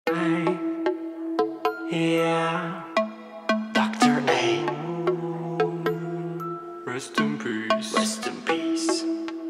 Yeah, Dr. A. Rest in peace. Rest in peace.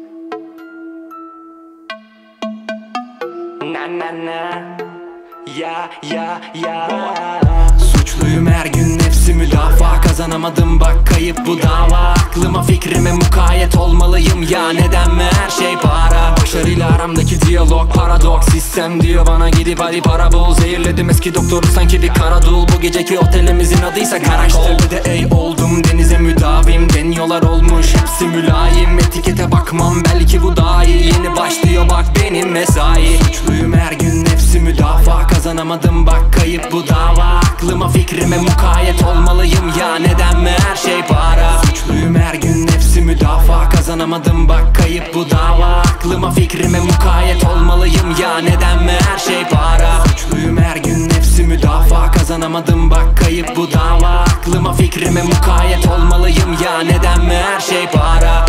Na na na. Ya ya ya. Suçluyum her gün, nefsi müdafaa. Kazanamadım bak, kayıp bu dava. Aklıma fikrime mukayyet olmalıyım ya, neden mi her şey para? Başarıyla aramdaki diyalog paradoks. Sistem diyor bana gidip hadi para bul. Zehirledim eski doktoru sanki bir karadul. Bu geceki otelimizin adıysa Karakol. Tepede ey oldum, denize müdavim. Deniyorlar olmuş hepsi mülayim. Etikete bakmam, belki bu daha iyi. Yeni başlıyor bak benim mesai. Suçluyum her gün, nefsi müdafaa. Kazanamadım bak, kayıp bu dava. Aklıma fikrime mukayyet olmalıyım ya, neden mi her şey para? Suçluyum her gün, nefsi müdafaa. Kazanamadım bak, kayıp bu dava. Aklıma fikrime mukayyet olmalıyım ya, neden mi her şey para? Suçluyum her gün, nefsi müdafaa. Kazanamadım bak, kayıp bu dava. Aklıma fikrime mukayyet olmalıyım ya, neden mi her şey para?